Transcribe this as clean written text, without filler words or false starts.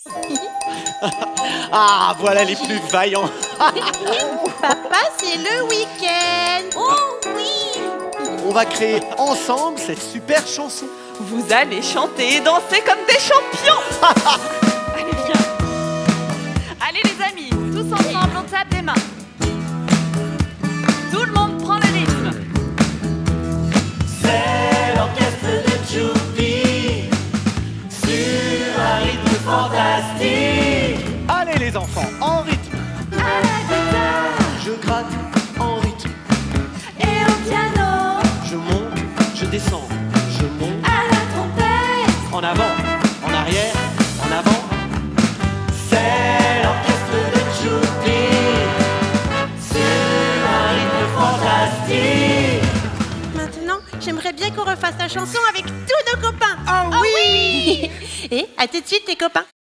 Ah, voilà les plus vaillants. Papa, c'est le week-end. Oh oui! On va créer ensemble cette super chanson. Vous allez chanter et danser comme des champions. Allez, viens. Allez les amis, tous ensemble, on tape des mains. Tout le monde prend le rythme. C'est l'orchestre de Choupi sur un rythme fantastique. Allez les enfants, en rythme. À la guitare Je gratte en rythme. et au piano, Je monte, je descends, je monte. à la trompette. En avant, en arrière, en avant. C'est l'orchestre de Choupi sur un rythme fantastique. Maintenant, j'aimerais bien qu'on refasse la chanson avec tous nos copains. Ah oui! Et à tout de suite les copains.